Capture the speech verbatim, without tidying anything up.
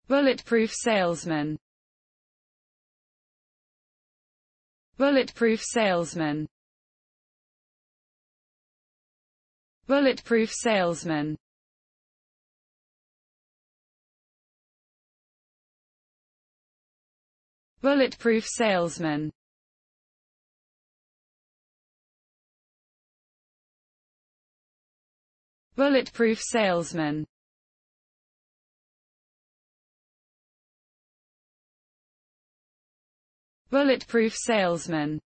Bulletproof Salesman. Bulletproof Salesman. Bulletproof Salesman. Bulletproof Salesman. Bulletproof Salesman. Bulletproof Salesman.